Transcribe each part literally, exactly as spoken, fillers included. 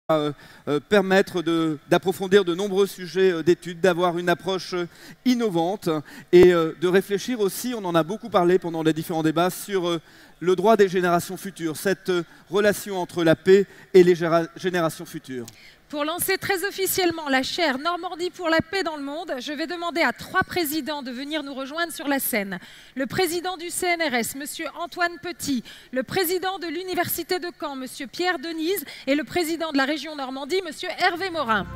Euh, euh, permettre d'approfondir de, de nombreux sujets euh, d'études, d'avoir une approche euh, innovante et euh, de réfléchir aussi, on en a beaucoup parlé pendant les différents débats, sur euh, le droit des générations futures, cette euh, relation entre la paix et les générations futures. Pour lancer très officiellement la chaire Normandie pour la paix dans le monde, je vais demander à trois présidents de venir nous rejoindre sur la scène. Le président du C N R S, M. Antoine Petit, le président de l'Université de Caen, M. Pierre Denise, et le président de la région Normandie, M. Hervé Morin.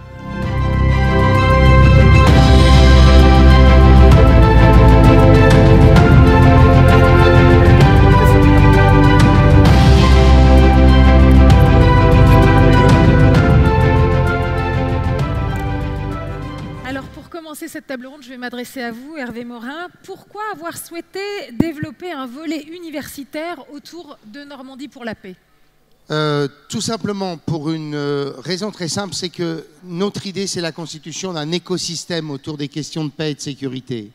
Cette table ronde, je vais m'adresser à vous, Hervé Morin. Pourquoi avoir souhaité développer un volet universitaire autour de Normandie pour la paix? euh, Tout simplement pour une euh, raison très simple, c'est que notre idée, c'est la constitution d'un écosystème autour des questions de paix et de sécurité.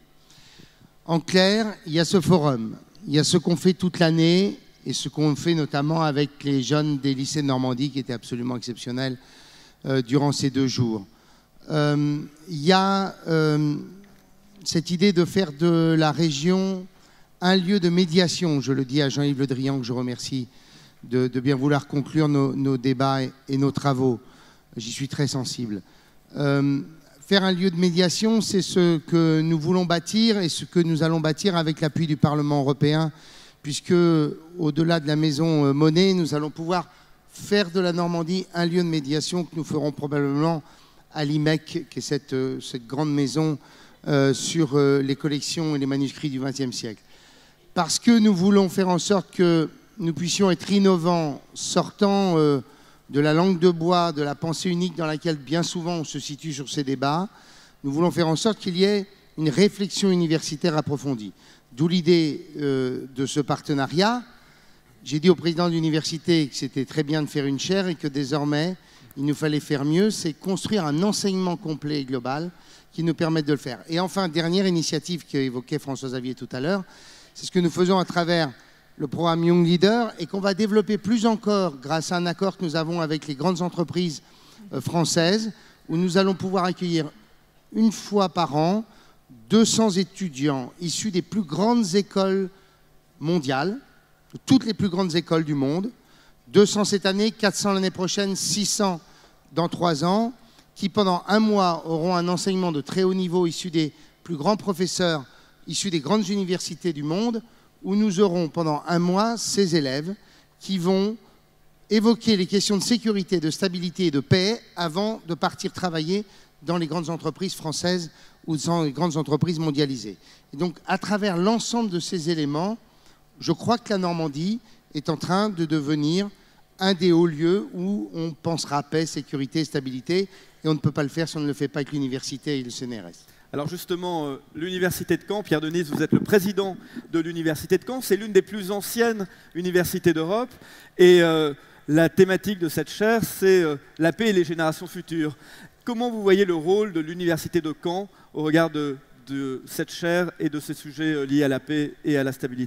En clair, il y a ce forum, il y a ce qu'on fait toute l'année et ce qu'on fait notamment avec les jeunes des lycées de Normandie qui étaient absolument exceptionnels euh, durant ces deux jours. Il euh, y a euh, cette idée de faire de la région un lieu de médiation. Je le dis à Jean-Yves Le Drian, que je remercie de, de bien vouloir conclure nos, nos débats et, et nos travaux. J'y suis très sensible. Euh, faire un lieu de médiation, c'est ce que nous voulons bâtir et ce que nous allons bâtir avec l'appui du Parlement européen, puisque au-delà de la maison Monnet, nous allons pouvoir faire de la Normandie un lieu de médiation que nous ferons probablement à l'I M E C, qui est cette, cette grande maison euh, sur euh, les collections et les manuscrits du vingtième siècle. Parce que nous voulons faire en sorte que nous puissions être innovants, sortant euh, de la langue de bois, de la pensée unique dans laquelle bien souvent on se situe sur ces débats, nous voulons faire en sorte qu'il y ait une réflexion universitaire approfondie. D'où l'idée euh, de ce partenariat. J'ai dit au président de l'université que c'était très bien de faire une chaire et que désormais, il nous fallait faire mieux, c'est construire un enseignement complet et global qui nous permette de le faire. Et enfin, dernière initiative qu'évoquait François Xavier tout à l'heure, c'est ce que nous faisons à travers le programme Young Leader et qu'on va développer plus encore grâce à un accord que nous avons avec les grandes entreprises françaises où nous allons pouvoir accueillir une fois par an deux cents étudiants issus des plus grandes écoles mondiales, de toutes les plus grandes écoles du monde, deux cents cette année, quatre cents l'année prochaine, six cents dans trois ans, qui pendant un mois auront un enseignement de très haut niveau issu des plus grands professeurs, issus des grandes universités du monde, où nous aurons pendant un mois ces élèves qui vont évoquer les questions de sécurité, de stabilité et de paix avant de partir travailler dans les grandes entreprises françaises ou dans les grandes entreprises mondialisées. Et donc, à travers l'ensemble de ces éléments, je crois que la Normandie est en train de devenir un des hauts lieux où on pensera paix, sécurité, stabilité, et on ne peut pas le faire si on ne le fait pas avec l'université et le C N R S. Alors justement, euh, l'Université de Caen, Pierre Denise, vous êtes le président de l'Université de Caen, c'est l'une des plus anciennes universités d'Europe, et euh, la thématique de cette chaire, c'est euh, la paix et les générations futures. Comment vous voyez le rôle de l'Université de Caen au regard de, de cette chaire et de ces sujets liés à la paix et à la stabilité ?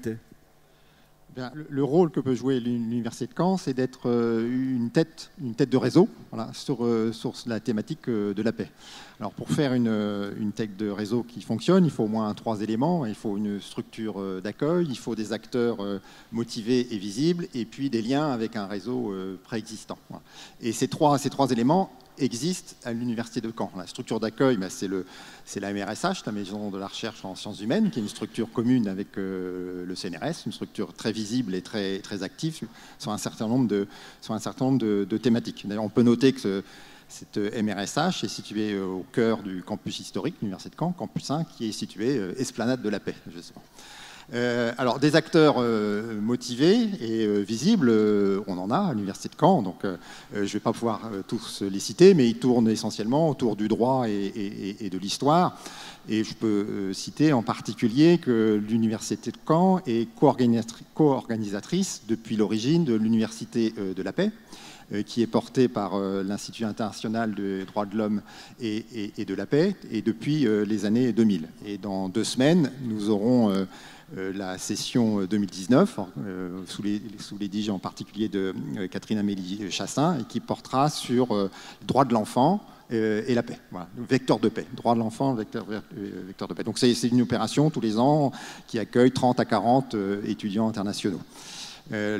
Bien, le rôle que peut jouer l'Université de Caen, c'est d'être une tête, une tête de réseau voilà, sur, sur la thématique de la paix. Alors pour faire une, une tête de réseau qui fonctionne, il faut au moins trois éléments. Il faut une structure d'accueil, il faut des acteurs motivés et visibles, et puis des liens avec un réseau préexistant. Voilà. Et ces trois, ces trois éléments existe à l'Université de Caen. La structure d'accueil, ben, c'est la M R S H, la Maison de la Recherche en Sciences Humaines, qui est une structure commune avec euh, le C N R S, une structure très visible et très, très active sur un certain nombre de, sur un certain nombre de, de thématiques. D'ailleurs, on peut noter que ce, cette M R S H est située au cœur du campus historique de l'Université de Caen, campus un, qui est situé euh, Esplanade de la Paix, justement. Euh, alors, des acteurs euh, motivés et euh, visibles, euh, on en a à l'Université de Caen, donc euh, je ne vais pas pouvoir euh, tous les citer, mais ils tournent essentiellement autour du droit et, et, et de l'histoire. Et je peux euh, citer en particulier que l'Université de Caen est co-organisatrice depuis l'origine de l'Université euh, de la Paix, euh, qui est portée par euh, l'Institut international des droits de l'homme et, et, et de la paix, et depuis euh, les années deux mille. Et dans deux semaines, nous aurons... Euh, euh, la session deux mille dix-neuf, euh, sous les sous l'édige en particulier de euh, Catherine Amélie Chassaing, et qui portera sur euh, le droit de l'enfant euh, et la paix. Voilà, le vecteur de paix, droit de l'enfant, vecteur, euh, vecteur de paix. Donc c'est une opération tous les ans qui accueille trente à quarante euh, étudiants internationaux. Euh,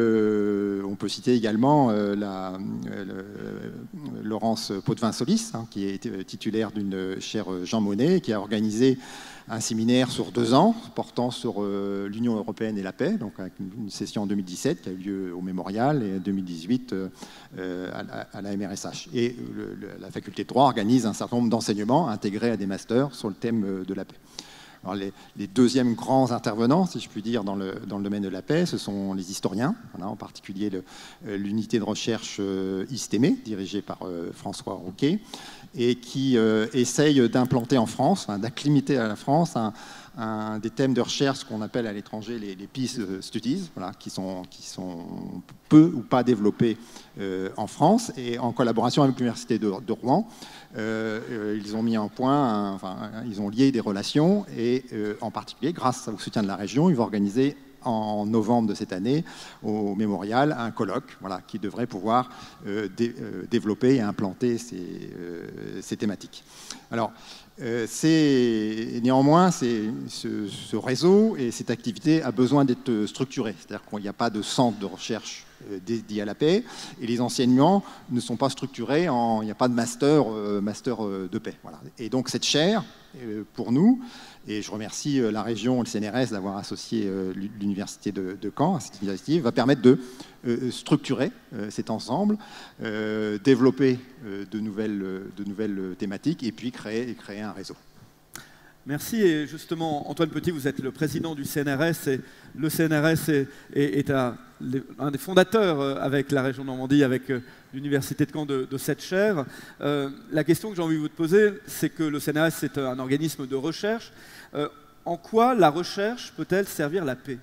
le, on peut citer également euh, la, euh, le, Laurence Potvin-Solis, hein, qui est titulaire d'une chaire Jean Monnet, qui a organisé un séminaire sur deux ans portant sur euh, l'Union européenne et la paix, donc avec une, une session en deux mille dix-sept qui a eu lieu au Mémorial et en deux mille dix-huit euh, à, à la M R S H. Et le, le, la faculté de droit organise un certain nombre d'enseignements intégrés à des masters sur le thème de la paix. Alors les, les deuxièmes grands intervenants, si je puis dire, dans le, dans le domaine de la paix, ce sont les historiens, voilà, en particulier l'unité de recherche euh, ISTEME, dirigée par euh, François Rouquet, et qui euh, essaye d'implanter en France, enfin, d'acclimater à la France un, un des thèmes de recherche qu'on appelle à l'étranger les, les peace studies, voilà, qui, sont, qui sont peu ou pas développés euh, en France, et en collaboration avec l'Université de, de Rouen. Euh, ils ont mis en point, un, enfin, ils ont lié des relations et euh, en particulier, grâce au soutien de la région, ils vont organiser en novembre de cette année au Mémorial un colloque, voilà, qui devrait pouvoir euh, dé, euh, développer et implanter ces, euh, ces thématiques. Alors, euh, néanmoins, ce, ce réseau et cette activité a besoin d'être structuré, c'est-à-dire qu'il n'y a pas de centre de recherche dédié à la paix, et les enseignements ne sont pas structurés, en, il n'y a pas de master, euh, master de paix. Voilà. Et donc cette chaire, euh, pour nous, et je remercie la région, le C N R S, d'avoir associé euh, l'Université de, de Caen à cette initiative, va permettre de euh, structurer euh, cet ensemble, euh, développer euh, de, nouvelles, de nouvelles thématiques, et puis créer, et créer un réseau. Merci. Et justement, Antoine Petit, vous êtes le président du C N R S, et le C N R S est, est, est un, un des fondateurs avec la région Normandie, avec l'Université de Caen de, de cette chaire. Euh, la question que j'ai envie de vous poser, c'est que le C N R S est un organisme de recherche. Euh, en quoi la recherche peut-elle servir la paix?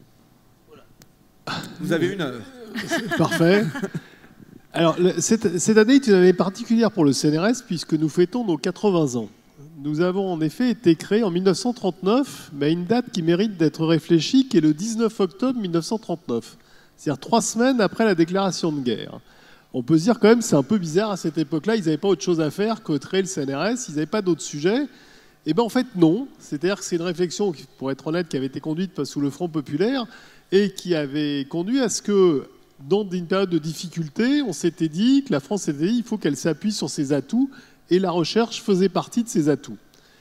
Vous avez une heure. Parfait. Alors, cette, cette année est une année particulière pour le C N R S puisque nous fêtons nos quatre-vingts ans. Nous avons en effet été créés en mille neuf cent trente-neuf, mais à une date qui mérite d'être réfléchie, qui est le dix-neuf octobre mille neuf cent trente-neuf. C'est-à-dire trois semaines après la déclaration de guerre. On peut se dire quand même c'est un peu bizarre à cette époque-là, ils n'avaient pas autre chose à faire que créer le C N R S, ils n'avaient pas d'autres sujets. Et bien en fait non, c'est-à-dire que c'est une réflexion, pour être honnête, qui avait été conduite sous le Front populaire et qui avait conduit à ce que, dans une période de difficulté, on s'était dit que la France s'était dit il faut qu'elle s'appuie sur ses atouts, et la recherche faisait partie de ses atouts.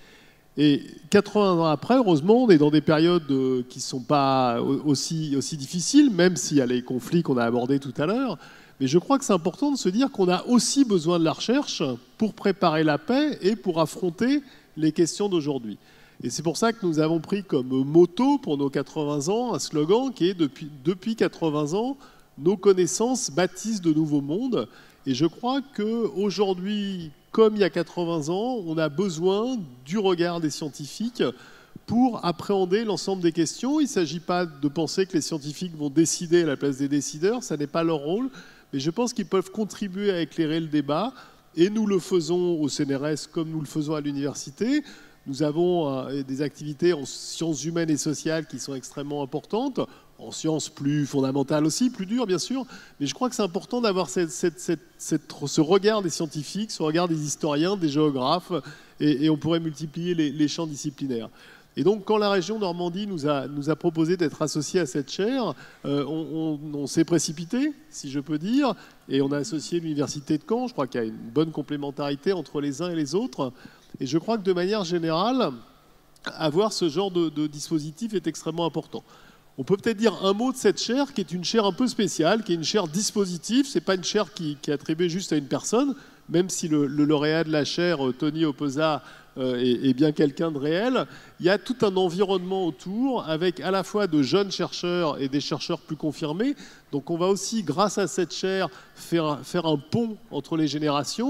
Et quatre-vingts ans après, heureusement, on est dans des périodes qui ne sont pas aussi, aussi difficiles, même s'il y a les conflits qu'on a abordés tout à l'heure. Mais je crois que c'est important de se dire qu'on a aussi besoin de la recherche pour préparer la paix et pour affronter les questions d'aujourd'hui. Et c'est pour ça que nous avons pris comme motto pour nos quatre-vingts ans un slogan qui est depuis, depuis quatre-vingts ans, nos connaissances bâtissent de nouveaux mondes. Et je crois qu'aujourd'hui, comme il y a quatre-vingts ans, on a besoin du regard des scientifiques pour appréhender l'ensemble des questions. Il ne s'agit pas de penser que les scientifiques vont décider à la place des décideurs, ça n'est pas leur rôle, mais je pense qu'ils peuvent contribuer à éclairer le débat, et nous le faisons au C N R S comme nous le faisons à l'université. Nous avons euh, des activités en sciences humaines et sociales qui sont extrêmement importantes, en sciences plus fondamentales aussi, plus dures bien sûr, mais je crois que c'est important d'avoir cette, cette, cette, cette, ce regard des scientifiques, ce regard des historiens, des géographes, et, et on pourrait multiplier les, les champs disciplinaires. Et donc quand la région Normandie nous a, nous a proposé d'être associé à cette chaire, euh, on, on, on s'est précipité, si je peux dire, et on a associé l'Université de Caen. Je crois qu'il y a une bonne complémentarité entre les uns et les autres. Et je crois que de manière générale, avoir ce genre de, de dispositif est extrêmement important. On peut peut-être dire un mot de cette chaire, qui est une chaire un peu spéciale, qui est une chaire dispositif. Ce n'est pas une chaire qui, qui est attribuée juste à une personne, même si le, le lauréat de la chaire, Tony Oposa, euh, est, est bien quelqu'un de réel. Il y a tout un environnement autour, avec à la fois de jeunes chercheurs et des chercheurs plus confirmés. Donc on va aussi, grâce à cette chaire, faire, faire un pont entre les générations.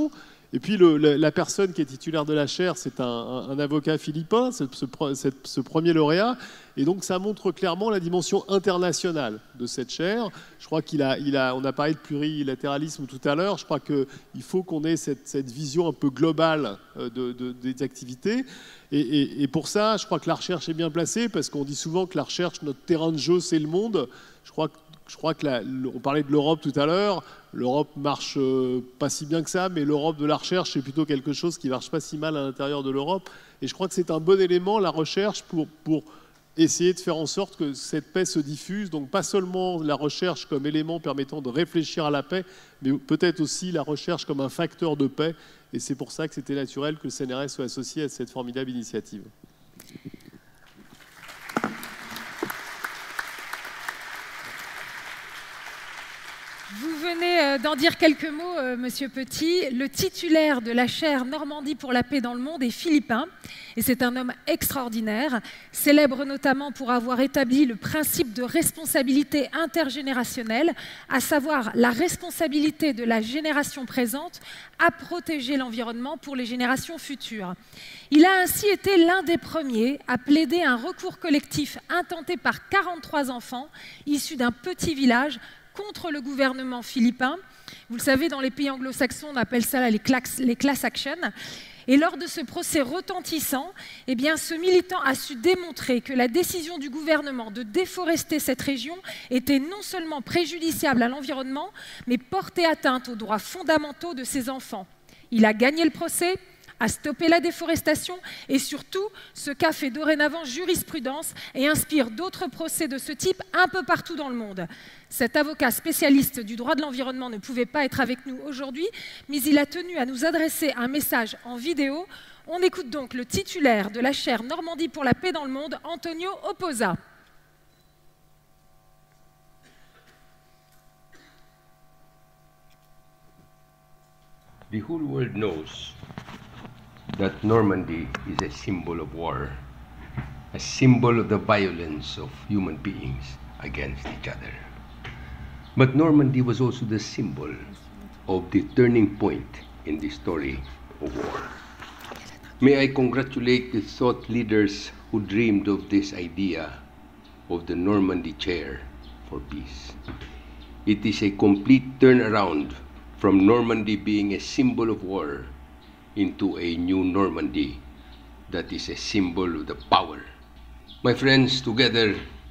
Et puis le, la, la personne qui est titulaire de la chaire, c'est un, un, un avocat philippin, ce, ce, ce premier lauréat. Et donc ça montre clairement la dimension internationale de cette chaire. Je crois qu'il a, il a, on a parlé de plurilatéralisme tout à l'heure. Je crois qu'il faut qu'on ait cette, cette vision un peu globale de, de, des activités. Et, et, et pour ça, je crois que la recherche est bien placée, parce qu'on dit souvent que la recherche, notre terrain de jeu, c'est le monde. Je crois que Je crois que la, on parlait de l'Europe tout à l'heure. L'Europe marche euh, pas si bien que ça, mais l'Europe de la recherche, c'est plutôt quelque chose qui marche pas si mal à l'intérieur de l'Europe. Et je crois que c'est un bon élément, la recherche, pour, pour essayer de faire en sorte que cette paix se diffuse. Donc pas seulement la recherche comme élément permettant de réfléchir à la paix, mais peut-être aussi la recherche comme un facteur de paix. Et c'est pour ça que c'était naturel que le C N R S soit associé à cette formidable initiative. Vous venez d'en dire quelques mots, euh, Monsieur Petit. Le titulaire de la chaire Normandie pour la paix dans le monde est philippin. Et c'est un homme extraordinaire, célèbre notamment pour avoir établi le principe de responsabilité intergénérationnelle, à savoir la responsabilité de la génération présente à protéger l'environnement pour les générations futures. Il a ainsi été l'un des premiers à plaider un recours collectif intenté par quarante-trois enfants issus d'un petit village contre le gouvernement philippin. Vous le savez, dans les pays anglo-saxons, on appelle ça les class, les class action. Et lors de ce procès retentissant, eh bien, ce militant a su démontrer que la décision du gouvernement de déforester cette région était non seulement préjudiciable à l'environnement, mais portait atteinte aux droits fondamentaux de ses enfants. Il a gagné le procès, a stoppé la déforestation et surtout, ce cas fait dorénavant jurisprudence et inspire d'autres procès de ce type un peu partout dans le monde. Cet avocat spécialiste du droit de l'environnement ne pouvait pas être avec nous aujourd'hui, mais il a tenu à nous adresser un message en vidéo. On écoute donc le titulaire de la chaire Normandie pour la paix dans le monde, Antonio Oposa. The whole world knows that Normandy is a symbol of war, a symbol of the violence of human beings against each other. But Normandy was also the symbol of the turning point in the story of war. May I congratulate the thought leaders who dreamed of this idea of the Normandy Chair for Peace. It is a complete turnaround from Normandy being a symbol of war into a new Normandy that is a symbol of the power. My friends, together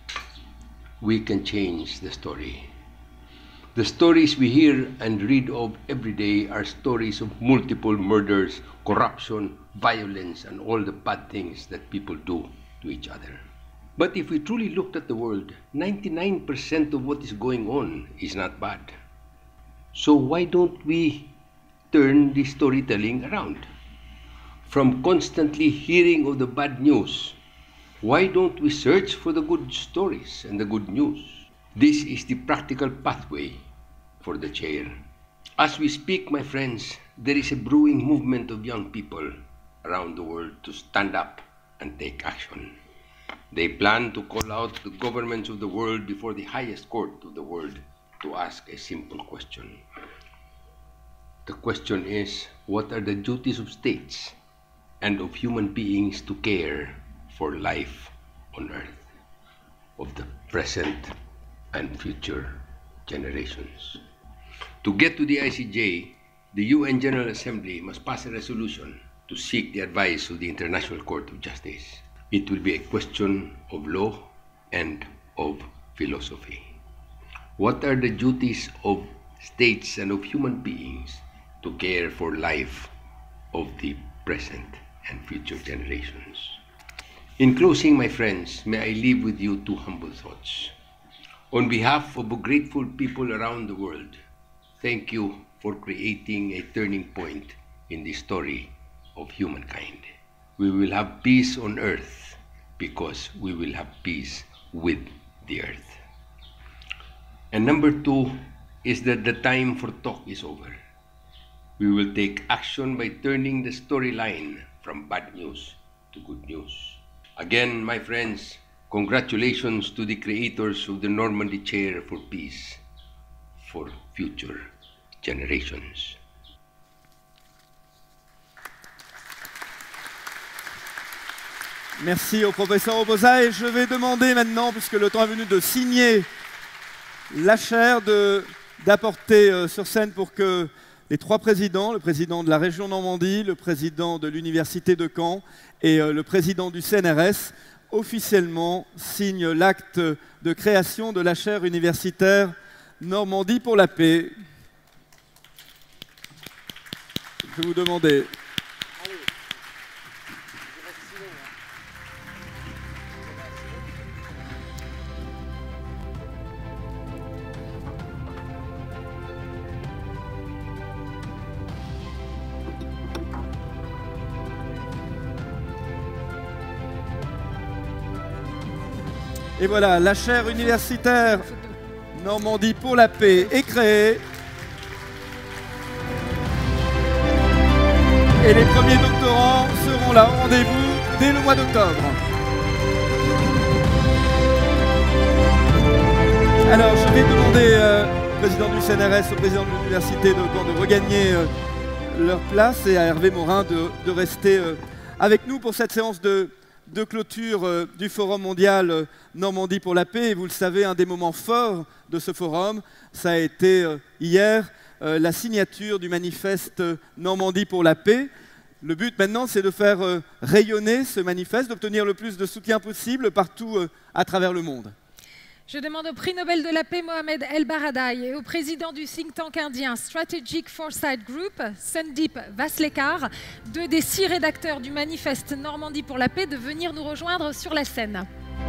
we can change the story. The stories we hear and read of every day are stories of multiple murders, corruption, violence, and all the bad things that people do to each other. But if we truly looked at the world, ninety-nine percent of what is going on is not bad. So why don't we turn the storytelling around? From constantly hearing of the bad news, why don't we search for the good stories and the good news? This is the practical pathway for the chair. As we speak, my friends, there is a brewing movement of young people around the world to stand up and take action. They plan to call out the governments of the world before the highest court of the world to ask a simple question. The question is, what are the duties of states and of human beings to care for life on earth, of the present and future generations? To get to the I C J, the U N General Assembly must pass a resolution to seek the advice of the International Court of Justice. It will be a question of law and of philosophy. What are the duties of states and of human beings to care for life of the present and future generations? In closing, my friends, may I leave with you two humble thoughts. On behalf of the grateful people around the world, thank you for creating a turning point in the story of humankind. We will have peace on earth because we will have peace with the earth. And number two is that the time for talk is over. We will take action by turning the storyline from bad news to good news. Again, my friends, congratulations to the creators of the Normandy Chair for Peace for future generations. Merci au professeur Oposa. Et je vais demander maintenant, puisque le temps est venu de signer la chaire, d'apporter euh, sur scène pour que les trois présidents, le président de la région Normandie, le président de l'université de Caen et euh, le président du C N R S, officiellement signent l'acte de création de la chaire universitaire Normandie pour la paix. Je vais vous demander... Et voilà, la chaire universitaire Normandie pour la paix est créée. Et les premiers doctorants seront là au rendez-vous dès le mois d'octobre. Alors, je vais demander euh, au président du C N R S, au président de l'université de Caen de regagner euh, leur place et à Hervé Morin de, de rester euh, avec nous pour cette séance de... de clôture euh, du Forum mondial euh, Normandie pour la paix. Et vous le savez, un des moments forts de ce forum, ça a été euh, hier euh, la signature du manifeste euh, Normandie pour la paix. Le but maintenant, c'est de faire euh, rayonner ce manifeste, d'obtenir le plus de soutien possible partout euh, à travers le monde. Je demande au prix Nobel de la paix Mohamed El Baradei et au président du think tank indien Strategic Foresight Group, Sandeep Vaslekar, deux des six rédacteurs du manifeste Normandie pour la paix, de venir nous rejoindre sur la scène.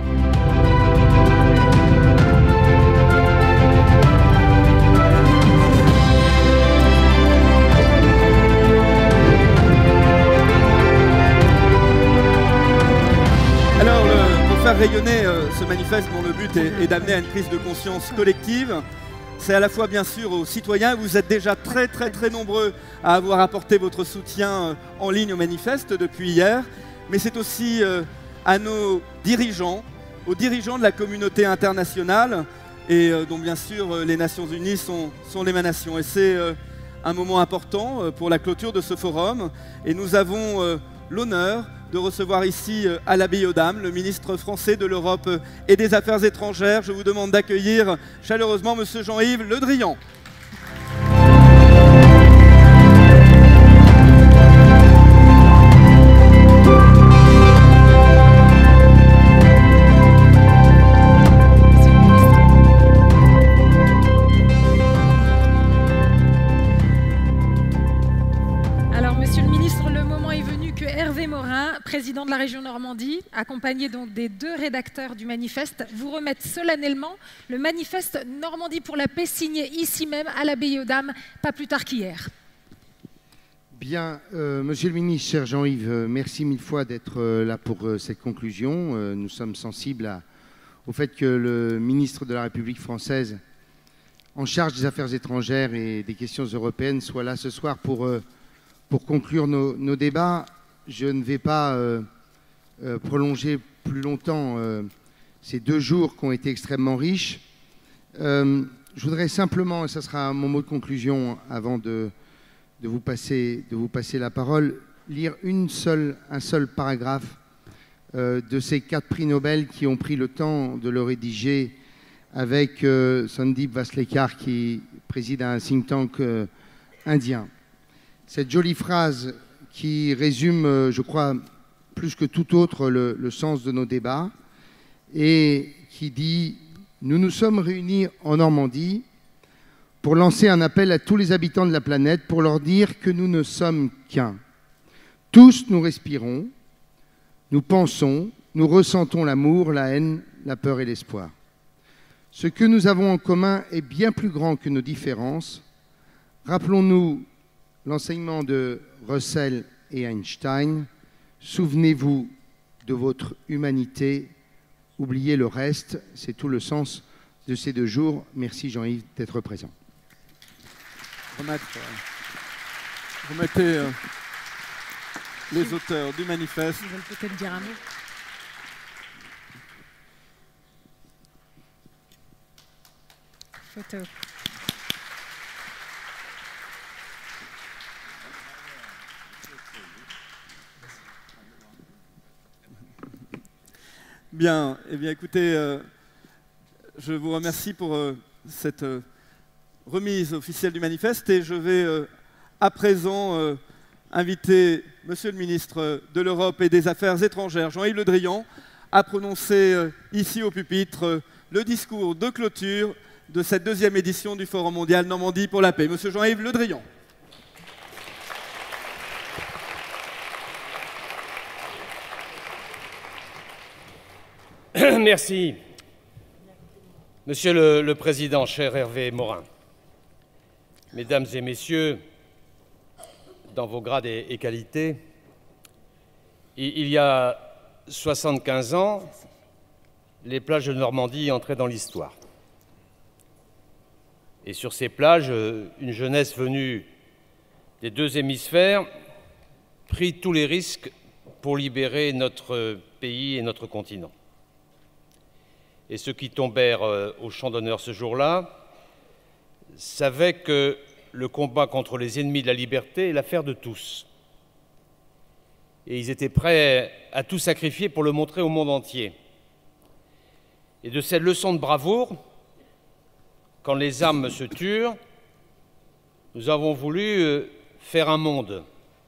Alors, le, pour faire rayonner euh, ce manifeste, dont le but est, est d'amener à une prise de conscience collective, c'est à la fois bien sûr aux citoyens. Vous êtes déjà très très très nombreux à avoir apporté votre soutien euh, en ligne au manifeste depuis hier, mais c'est aussi euh, à nos dirigeants, aux dirigeants de la communauté internationale, et euh, dont bien sûr euh, les Nations Unies sont, sont l'émanation. Et c'est euh, un moment important euh, pour la clôture de ce forum, et nous avons euh, l'honneur de recevoir ici euh, à l'abbaye aux Dames le ministre français de l'Europe euh, et des Affaires étrangères. Je vous demande d'accueillir chaleureusement Monsieur Jean-Yves Le Drian. Président de la région Normandie, accompagné donc des deux rédacteurs du manifeste, vous remettent solennellement le manifeste Normandie pour la paix, signé ici même à l'abbaye aux Dames, pas plus tard qu'hier. Bien, euh, Monsieur le ministre, cher Jean-Yves, euh, merci mille fois d'être euh, là pour euh, cette conclusion. Euh, nous sommes sensibles à, au fait que le ministre de la République française, en charge des affaires étrangères et des questions européennes, soit là ce soir pour, euh, pour conclure nos, nos débats. Je ne vais pas euh, euh, prolonger plus longtemps euh, ces deux jours qui ont été extrêmement riches. Euh, je voudrais simplement, et ce sera mon mot de conclusion avant de, de, vous, passer, de vous passer la parole, lire une seule, un seul paragraphe euh, de ces quatre prix Nobel qui ont pris le temps de le rédiger avec euh, Sandeep Vaslekar qui préside un think tank euh, indien. Cette jolie phrase qui résume, je crois, plus que tout autre, le, le sens de nos débats, et qui dit « Nous nous sommes réunis en Normandie pour lancer un appel à tous les habitants de la planète pour leur dire que nous ne sommes qu'un. Tous nous respirons, nous pensons, nous ressentons l'amour, la haine, la peur et l'espoir. Ce que nous avons en commun est bien plus grand que nos différences. Rappelons-nous l'enseignement de Russell et Einstein, souvenez-vous de votre humanité, oubliez le reste, c'est tout le sens de ces deux jours. Merci Jean-Yves d'être présent. Remettre, euh, remettez euh, les auteurs du manifeste. Ils veulent peut-être dire un mot. Photo. Bien, eh bien écoutez, euh, je vous remercie pour euh, cette euh, remise officielle du manifeste et je vais euh, à présent euh, inviter Monsieur le ministre de l'Europe et des Affaires étrangères, Jean-Yves Le Drian, à prononcer euh, ici au pupitre euh, le discours de clôture de cette deuxième édition du Forum mondial Normandie pour la paix. Monsieur Jean-Yves Le Drian. Merci. Monsieur le, le Président, cher Hervé Morin, Mesdames et Messieurs, dans vos grades et, et qualités, il, il y a soixante-quinze ans, les plages de Normandie entraient dans l'histoire. Et sur ces plages, une jeunesse venue des deux hémisphères prit tous les risques pour libérer notre pays et notre continent. Et ceux qui tombèrent au champ d'honneur ce jour-là savaient que le combat contre les ennemis de la liberté est l'affaire de tous. Et ils étaient prêts à tout sacrifier pour le montrer au monde entier. Et de cette leçon de bravoure, quand les armes se turent, nous avons voulu faire un monde,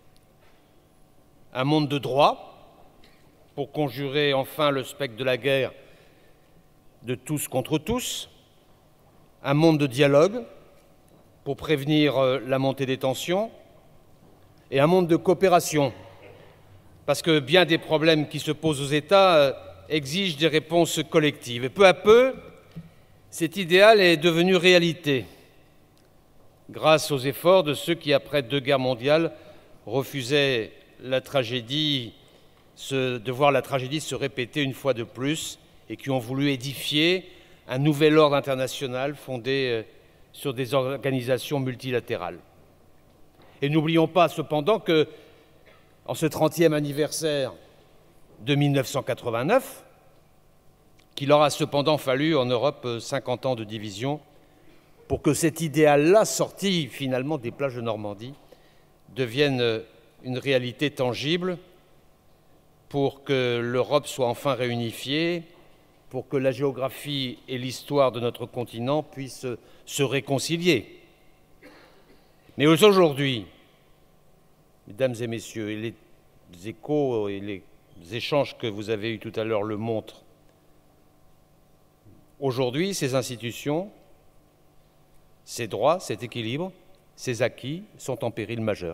un monde de droit, pour conjurer enfin le spectre de la guerre de tous contre tous, un monde de dialogue pour prévenir la montée des tensions, et un monde de coopération, parce que bien des problèmes qui se posent aux États exigent des réponses collectives. Et peu à peu, cet idéal est devenu réalité, grâce aux efforts de ceux qui, après deux guerres mondiales, refusaient la tragédie, de voir la tragédie se répéter une fois de plus, et qui ont voulu édifier un nouvel ordre international fondé sur des organisations multilatérales. Et n'oublions pas cependant que, en ce trentième anniversaire de mille neuf cent quatre-vingt-neuf, qu'il aura cependant fallu en Europe cinquante ans de division pour que cet idéal-là, sorti finalement des plages de Normandie, devienne une réalité tangible, pour que l'Europe soit enfin réunifiée, pour que la géographie et l'histoire de notre continent puissent se réconcilier. Mais aujourd'hui, mesdames et messieurs, et les échos et les échanges que vous avez eus tout à l'heure le montrent, aujourd'hui, ces institutions, ces droits, cet équilibre, ces acquis sont en péril majeur.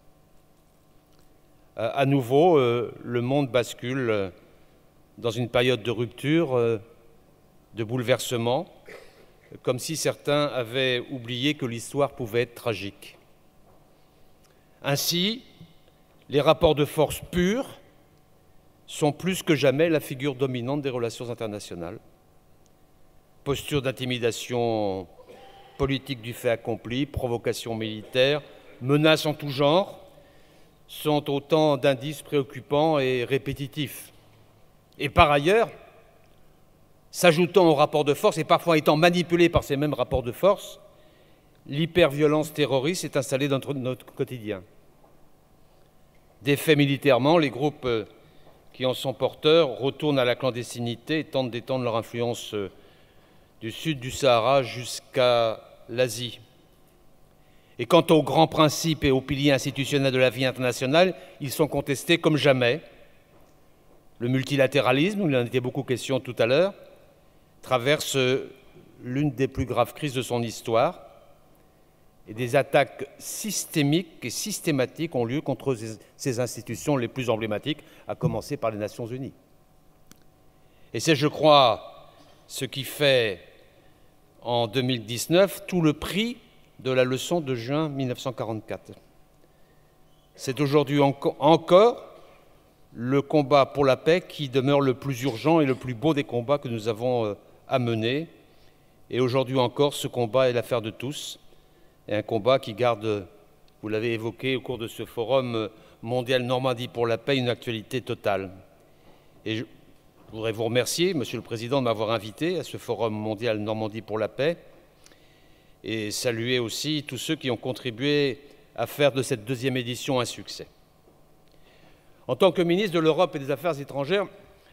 À nouveau, le monde bascule dans une période de rupture, de bouleversement, comme si certains avaient oublié que l'histoire pouvait être tragique. Ainsi, les rapports de force purs sont plus que jamais la figure dominante des relations internationales. Posture d'intimidation politique du fait accompli, provocation militaire, menaces en tout genre, sont autant d'indices préoccupants et répétitifs. Et par ailleurs, s'ajoutant aux rapports de force et parfois étant manipulés par ces mêmes rapports de force, l'hyperviolence terroriste est installée dans notre quotidien. Défaits militairement, les groupes qui en sont porteurs retournent à la clandestinité et tentent d'étendre leur influence du sud du Sahara jusqu'à l'Asie. Et quant aux grands principes et aux piliers institutionnels de la vie internationale, ils sont contestés comme jamais. Le multilatéralisme, il en était beaucoup question tout à l'heure, traverse l'une des plus graves crises de son histoire et des attaques systémiques et systématiques ont lieu contre ces institutions les plus emblématiques, à commencer par les Nations Unies. Et c'est, je crois, ce qui fait en deux mille dix-neuf tout le prix de la leçon de juin mille neuf cent quarante-quatre. C'est aujourd'hui enco- encore le combat pour la paix qui demeure le plus urgent et le plus beau des combats que nous avons à mener. Et aujourd'hui encore, ce combat est l'affaire de tous, et un combat qui garde, vous l'avez évoqué au cours de ce forum mondial Normandie pour la paix, une actualité totale. Et je voudrais vous remercier, Monsieur le Président, de m'avoir invité à ce forum mondial Normandie pour la paix, et saluer aussi tous ceux qui ont contribué à faire de cette deuxième édition un succès. En tant que ministre de l'Europe et des Affaires étrangères,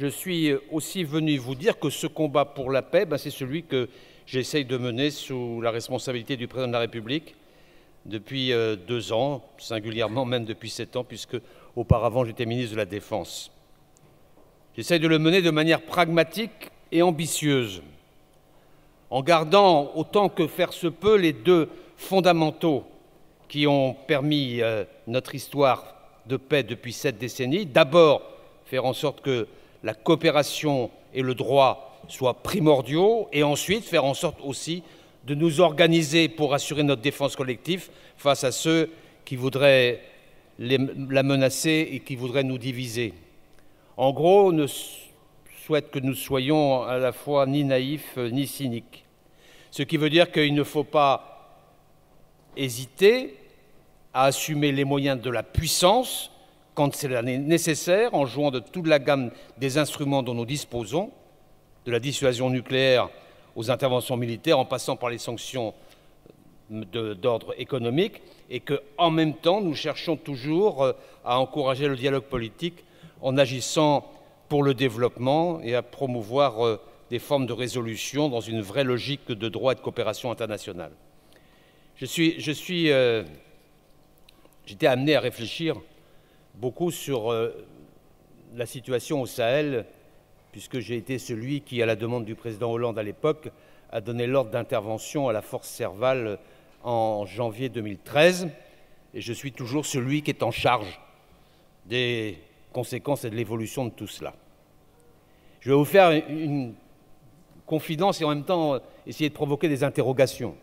je suis aussi venu vous dire que ce combat pour la paix, ben, c'est celui que j'essaye de mener sous la responsabilité du président de la République depuis euh, deux ans, singulièrement même depuis sept ans, puisque auparavant j'étais ministre de la Défense. J'essaye de le mener de manière pragmatique et ambitieuse, en gardant autant que faire se peut les deux fondamentaux qui ont permis euh, notre histoire de paix depuis sept décennies. D'abord, faire en sorte que la coopération et le droit soient primordiaux, et ensuite faire en sorte aussi de nous organiser pour assurer notre défense collective face à ceux qui voudraient les, la menacer et qui voudraient nous diviser. En gros, on ne souhaite que nous soyons à la fois ni naïfs ni cyniques. Ce qui veut dire qu'il ne faut pas hésiter à assumer les moyens de la puissance quand c'est nécessaire, en jouant de toute la gamme des instruments dont nous disposons, de la dissuasion nucléaire aux interventions militaires, en passant par les sanctions d'ordre économique, et qu'en même temps, nous cherchons toujours à encourager le dialogue politique en agissant pour le développement et à promouvoir des formes de résolution dans une vraie logique de droit et de coopération internationale. Je suis, je suis, euh, j'étais amené à réfléchir beaucoup sur euh, la situation au Sahel, puisque j'ai été celui qui, à la demande du président Hollande à l'époque, a donné l'ordre d'intervention à la force Serval en janvier deux mille treize, et je suis toujours celui qui est en charge des conséquences et de l'évolution de tout cela. Je vais vous faire une confidence et en même temps essayer de provoquer des interrogations.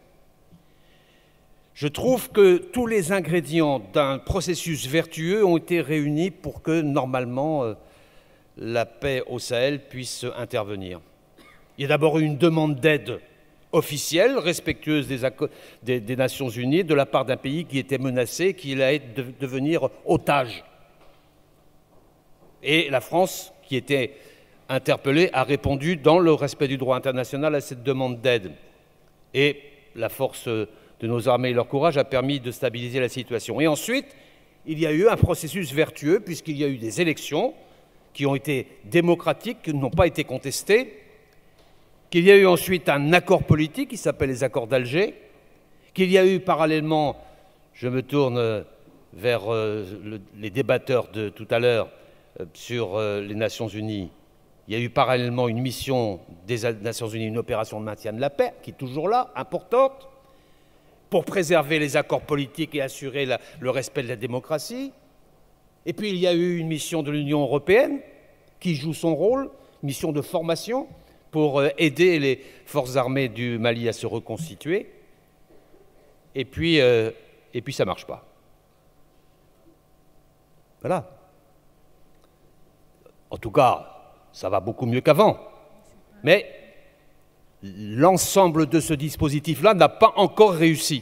Je trouve que tous les ingrédients d'un processus vertueux ont été réunis pour que, normalement, la paix au Sahel puisse intervenir. Il y a d'abord une demande d'aide officielle, respectueuse des, des, des Nations Unies, de la part d'un pays qui était menacé, qui allait de, devenir otage. Et la France, qui était interpellée, a répondu dans le respect du droit international à cette demande d'aide. Et la force de nos armées et leur courage a permis de stabiliser la situation. Et ensuite, il y a eu un processus vertueux, puisqu'il y a eu des élections qui ont été démocratiques, qui n'ont pas été contestées, qu'il y a eu ensuite un accord politique qui s'appelle les accords d'Alger, qu'il y a eu parallèlement, je me tourne vers euh, le, les débatteurs de tout à l'heure euh, sur euh, les Nations Unies, il y a eu parallèlement une mission des Nations Unies, une opération de maintien de la paix, qui est toujours là, importante, pour préserver les accords politiques et assurer la, le respect de la démocratie. Et puis il y a eu une mission de l'Union européenne qui joue son rôle, mission de formation, pour aider les forces armées du Mali à se reconstituer. Et puis, euh, et puis ça ne marche pas. Voilà. En tout cas, ça va beaucoup mieux qu'avant. Mais l'ensemble de ce dispositif-là n'a pas encore réussi.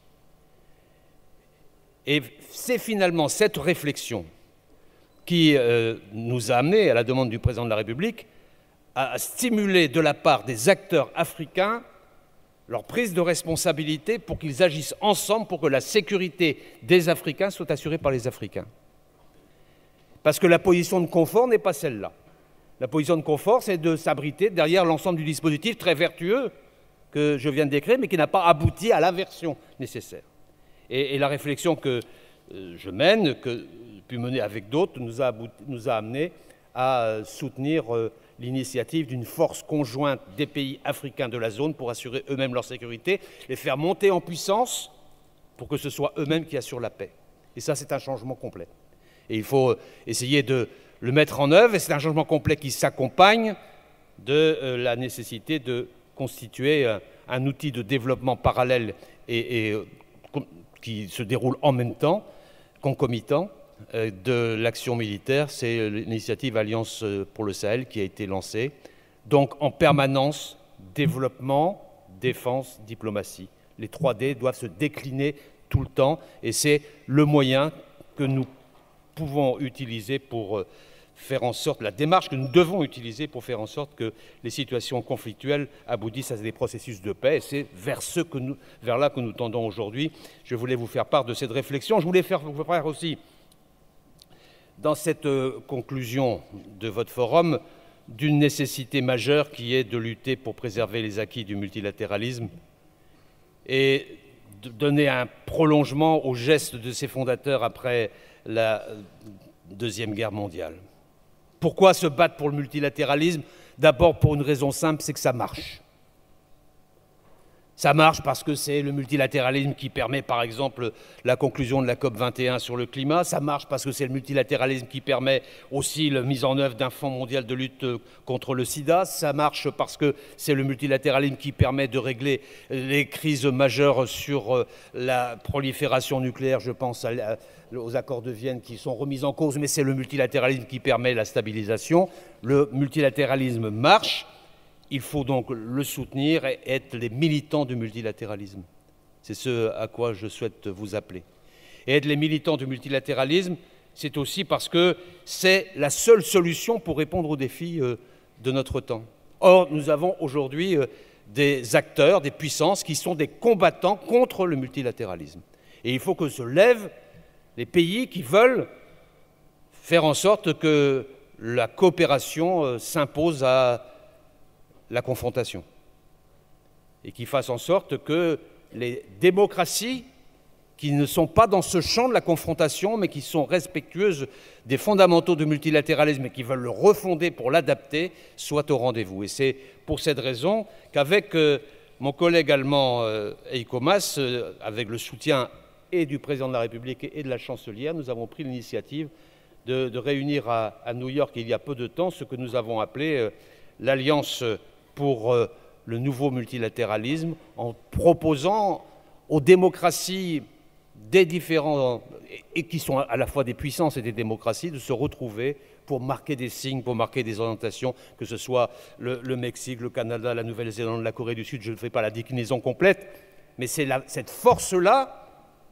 Et c'est finalement cette réflexion qui euh, nous a amené, à la demande du président de la République, à stimuler de la part des acteurs africains leur prise de responsabilité pour qu'ils agissent ensemble pour que la sécurité des Africains soit assurée par les Africains. Parce que la position de confort n'est pas celle-là. La position de confort, c'est de s'abriter derrière l'ensemble du dispositif très vertueux que je viens de décrire, mais qui n'a pas abouti à la version nécessaire. Et, et la réflexion que euh, je mène, que j'ai pu mener avec d'autres, nous a, abouti, nous a amené à euh, soutenir euh, l'initiative d'une force conjointe des pays africains de la zone pour assurer eux-mêmes leur sécurité, les faire monter en puissance pour que ce soit eux-mêmes qui assurent la paix. Et ça, c'est un changement complet. Et il faut essayer de le mettre en œuvre, et c'est un changement complet qui s'accompagne de euh, la nécessité de constituer un, un outil de développement parallèle et, et euh, qui se déroule en même temps, concomitant, euh, de l'action militaire. C'est l'initiative Alliance pour le Sahel qui a été lancée. Donc en permanence, développement, défense, diplomatie. Les trois D doivent se décliner tout le temps, et c'est le moyen que nous pouvons utiliser pour euh, faire en sorte, la démarche que nous devons utiliser pour faire en sorte que les situations conflictuelles aboutissent à des processus de paix. Et c'est vers, ce que nous, vers là que nous tendons aujourd'hui. Je voulais vous faire part de cette réflexion. Je voulais faire, vous faire aussi, dans cette euh, conclusion de votre forum, d'une nécessité majeure qui est de lutter pour préserver les acquis du multilatéralisme et de donner un prolongement aux gestes de ses fondateurs après la Deuxième Guerre mondiale. Pourquoi se battre pour le multilatéralisme? D'abord pour une raison simple, c'est que ça marche. Ça marche parce que c'est le multilatéralisme qui permet, par exemple, la conclusion de la COP vingt et un sur le climat. Ça marche parce que c'est le multilatéralisme qui permet aussi la mise en œuvre d'un fonds mondial de lutte contre le sida. Ça marche parce que c'est le multilatéralisme qui permet de régler les crises majeures sur la prolifération nucléaire. Je pense à, aux accords de Vienne qui sont remis en cause, mais c'est le multilatéralisme qui permet la stabilisation. Le multilatéralisme marche. Il faut donc le soutenir et être les militants du multilatéralisme. C'est ce à quoi je souhaite vous appeler. Et être les militants du multilatéralisme, c'est aussi parce que c'est la seule solution pour répondre aux défis de notre temps. Or, nous avons aujourd'hui des acteurs, des puissances qui sont des combattants contre le multilatéralisme. Et il faut que se lèvent les pays qui veulent faire en sorte que la coopération s'impose à la confrontation et qui fasse en sorte que les démocraties qui ne sont pas dans ce champ de la confrontation mais qui sont respectueuses des fondamentaux du multilatéralisme et qui veulent le refonder pour l'adapter soient au rendez-vous. Et c'est pour cette raison qu'avec euh, mon collègue allemand euh, Heiko Maas, euh, avec le soutien et du président de la République et de la chancelière, nous avons pris l'initiative de, de réunir à, à New York il y a peu de temps ce que nous avons appelé euh, l'Alliance pour euh, le nouveau multilatéralisme, en proposant aux démocraties des différents, et qui sont à la fois des puissances et des démocraties, de se retrouver pour marquer des signes, pour marquer des orientations, que ce soit le, le Mexique, le Canada, la Nouvelle-Zélande, la Corée du Sud. Je ne fais pas la déclinaison complète, mais c'est la, cette force-là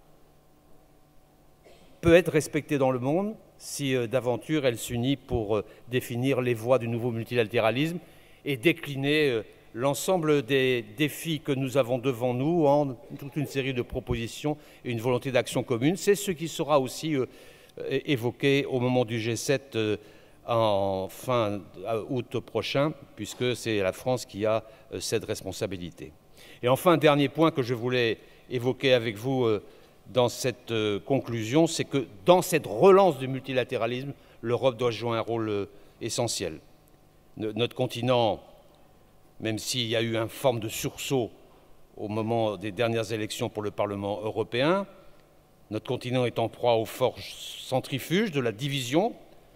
peut être respectée dans le monde si euh, d'aventure elle s'unit pour euh, définir les voies du nouveau multilatéralisme et décliner euh, l'ensemble des défis que nous avons devant nous en toute une série de propositions et une volonté d'action commune. C'est ce qui sera aussi euh, évoqué au moment du G sept euh, en fin août prochain, puisque c'est la France qui a euh, cette responsabilité. Et enfin, un dernier point que je voulais évoquer avec vous euh, dans cette euh, conclusion, c'est que dans cette relance du multilatéralisme, l'Europe doit jouer un rôle euh, essentiel. Notre continent, même s'il y a eu une forme de sursaut au moment des dernières élections pour le Parlement européen, notre continent est en proie aux forces centrifuges de la division,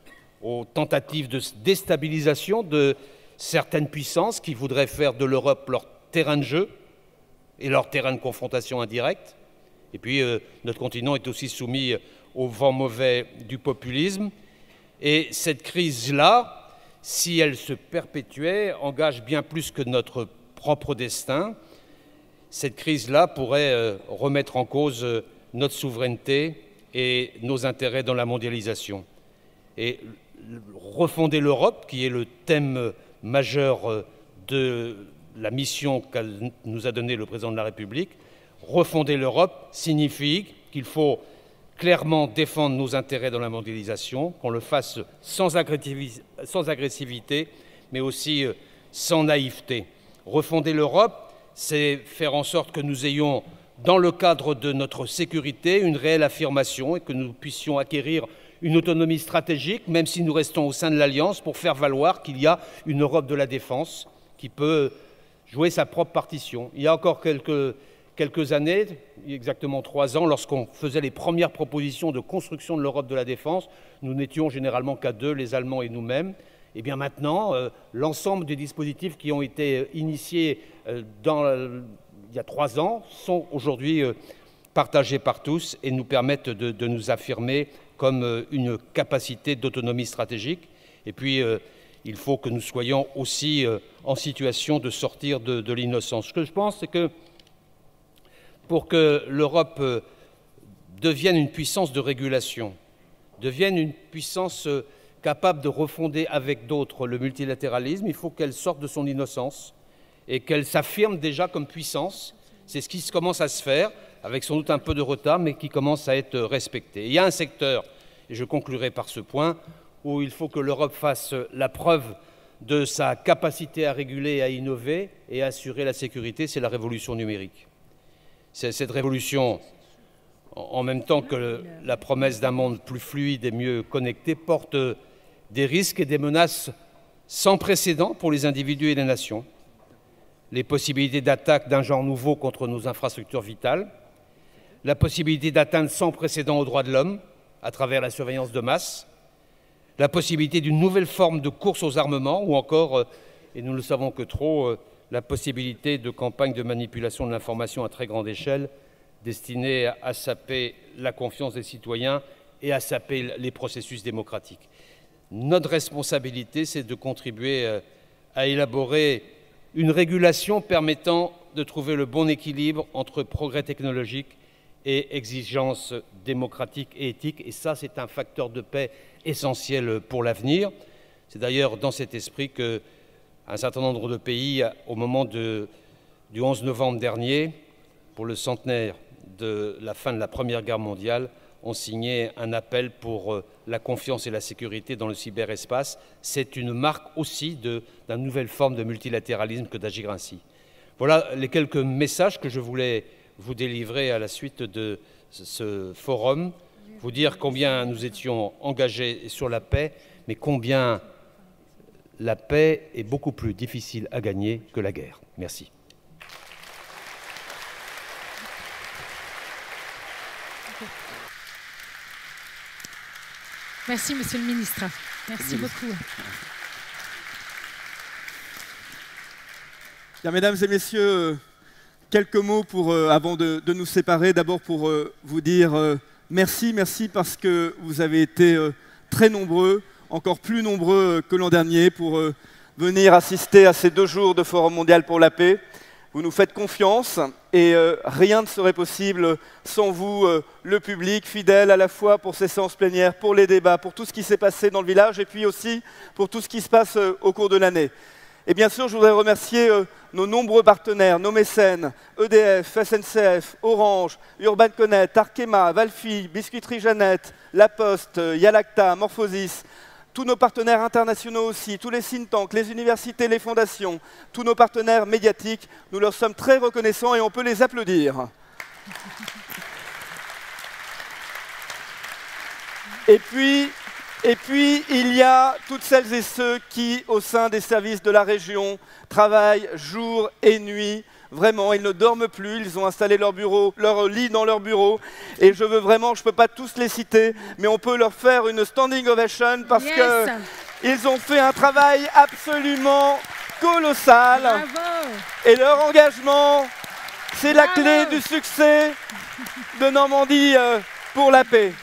aux tentatives de déstabilisation de certaines puissances qui voudraient faire de l'Europe leur terrain de jeu et leur terrain de confrontation indirecte. Et puis, euh, notre continent est aussi soumis au vent mauvais du populisme. Et cette crise-là, si elle se perpétuait, engage bien plus que notre propre destin. Cette crise-là pourrait euh, remettre en cause euh, notre souveraineté et nos intérêts dans la mondialisation. Et refonder l'Europe, qui est le thème majeur euh, de la mission que nous a donnée le président de la République, refonder l'Europe signifie qu'il faut clairement défendre nos intérêts dans la mondialisation, qu'on le fasse sans agressivité, mais aussi sans naïveté. Refonder l'Europe, c'est faire en sorte que nous ayons, dans le cadre de notre sécurité, une réelle affirmation et que nous puissions acquérir une autonomie stratégique, même si nous restons au sein de l'Alliance, pour faire valoir qu'il y a une Europe de la défense qui peut jouer sa propre partition. Il y a encore quelques... Quelques années, exactement trois ans, lorsqu'on faisait les premières propositions de construction de l'Europe de la défense, nous n'étions généralement qu'à deux, les Allemands et nous-mêmes. Et bien maintenant, euh, l'ensemble des dispositifs qui ont été initiés euh, dans, euh, il y a trois ans sont aujourd'hui euh, partagés par tous et nous permettent de, de nous affirmer comme euh, une capacité d'autonomie stratégique. Et puis, euh, il faut que nous soyons aussi euh, en situation de sortir de, de l'innocence. Ce que je pense, c'est que pour que l'Europe devienne une puissance de régulation, devienne une puissance capable de refonder avec d'autres le multilatéralisme, il faut qu'elle sorte de son innocence et qu'elle s'affirme déjà comme puissance. C'est ce qui commence à se faire, avec sans doute un peu de retard, mais qui commence à être respecté. Il y a un secteur, et je conclurai par ce point, où il faut que l'Europe fasse la preuve de sa capacité à réguler, à innover et à assurer la sécurité, c'est la révolution numérique. C'est cette révolution, en même temps que la promesse d'un monde plus fluide et mieux connecté, porte des risques et des menaces sans précédent pour les individus et les nations. Les possibilités d'attaque d'un genre nouveau contre nos infrastructures vitales, la possibilité d'atteindre sans précédent aux droits de l'homme à travers la surveillance de masse, la possibilité d'une nouvelle forme de course aux armements ou encore, et nous ne le savons que trop, la possibilité de campagnes de manipulation de l'information à très grande échelle destinées à saper la confiance des citoyens et à saper les processus démocratiques. Notre responsabilité, c'est de contribuer à élaborer une régulation permettant de trouver le bon équilibre entre progrès technologique et exigences démocratiques et éthiques. Et ça, c'est un facteur de paix essentiel pour l'avenir. C'est d'ailleurs dans cet esprit qu'un certain nombre de pays, au moment de, du onze novembre dernier, pour le centenaire de la fin de la Première Guerre mondiale, ont signé un appel pour la confiance et la sécurité dans le cyberespace. C'est une marque aussi d'une nouvelle forme de multilatéralisme que d'agir ainsi. Voilà les quelques messages que je voulais vous délivrer à la suite de ce forum, vous dire combien nous étions engagés sur la paix, mais combien la paix est beaucoup plus difficile à gagner que la guerre. Merci. Merci, Monsieur le Ministre. Merci beaucoup. Bien, mesdames et messieurs, quelques mots pour, euh, avant de, de nous séparer. D'abord pour euh, vous dire euh, merci, merci parce que vous avez été euh, très nombreux, encore plus nombreux que l'an dernier, pour euh, venir assister à ces deux jours de Forum mondial pour la paix. Vous nous faites confiance et euh, rien ne serait possible sans vous, euh, le public, fidèle à la fois pour ces séances plénières, pour les débats, pour tout ce qui s'est passé dans le village et puis aussi pour tout ce qui se passe euh, au cours de l'année. Et bien sûr, je voudrais remercier euh, nos nombreux partenaires, nos mécènes, E D F, S N C F, Orange, Urban Connect, Arkema, Valfi, Biscuiterie Jeannette, La Poste, Yalacta, Morphosis, tous nos partenaires internationaux aussi, tous les think tanks, les universités, les fondations, tous nos partenaires médiatiques, nous leur sommes très reconnaissants et on peut les applaudir. Et puis, et puis, il y a toutes celles et ceux qui, au sein des services de la région, travaillent jour et nuit. Vraiment, ils ne dorment plus, ils ont installé leur bureau, leur lit dans leur bureau. Et je veux vraiment, je ne peux pas tous les citer, mais on peut leur faire une standing ovation parce yes. qu'ils ont fait un travail absolument colossal. Bravo. Et leur engagement, c'est la Bravo. clé du succès de Normandie euh, pour la paix.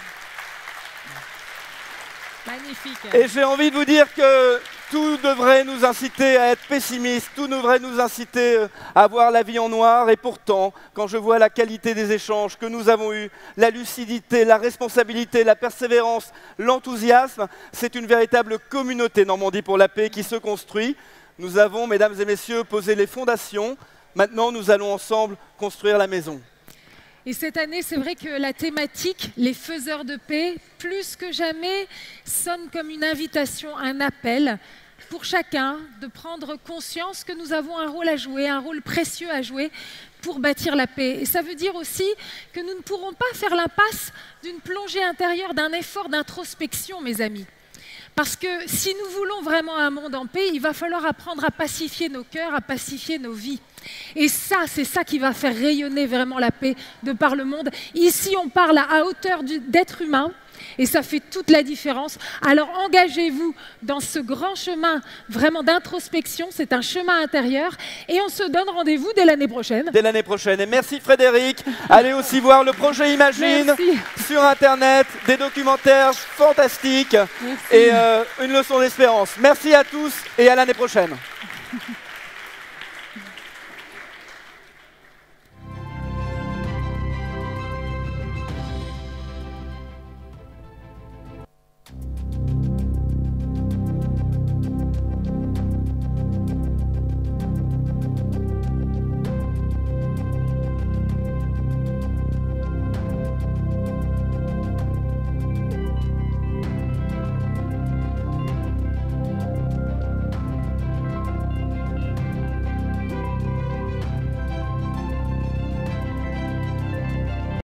Magnifique. Et j'ai envie de vous dire que tout devrait nous inciter à être pessimistes, tout devrait nous inciter à voir la vie en noir. Et pourtant, quand je vois la qualité des échanges que nous avons eus, la lucidité, la responsabilité, la persévérance, l'enthousiasme, c'est une véritable communauté Normandie pour la paix qui se construit. Nous avons, mesdames et messieurs, posé les fondations. Maintenant, nous allons ensemble construire la maison. Et cette année, c'est vrai que la thématique, les faiseurs de paix, plus que jamais, sonne comme une invitation, un appel pour chacun de prendre conscience que nous avons un rôle à jouer, un rôle précieux à jouer pour bâtir la paix. Et ça veut dire aussi que nous ne pourrons pas faire l'impasse d'une plongée intérieure, d'un effort d'introspection, mes amis. Parce que si nous voulons vraiment un monde en paix, il va falloir apprendre à pacifier nos cœurs, à pacifier nos vies. Et ça, c'est ça qui va faire rayonner vraiment la paix de par le monde. Ici, on parle à hauteur d'être humain et ça fait toute la différence. Alors engagez-vous dans ce grand chemin vraiment d'introspection. C'est un chemin intérieur et on se donne rendez-vous dès l'année prochaine. Dès l'année prochaine. Et merci Frédéric. Allez aussi voir le projet Imagine merci. Sur Internet. Des documentaires fantastiques merci. Et euh, une leçon d'espérance. Merci à tous et à l'année prochaine.